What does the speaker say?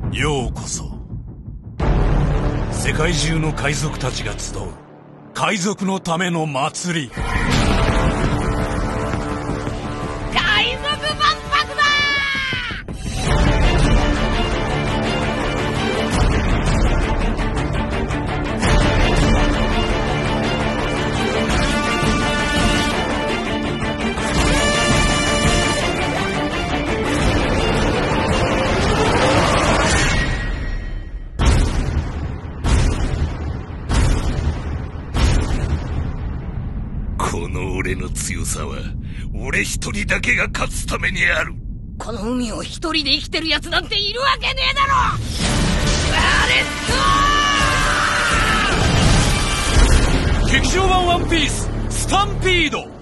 ようこそ。世界中の海賊たちが集う海賊のための祭り。 海賊万博だ。 この俺の強さは俺一人だけが勝つためにある。 この海を一人で生きてるやつなんているわけねえだろ。 劇場版ワンピーススタンピード。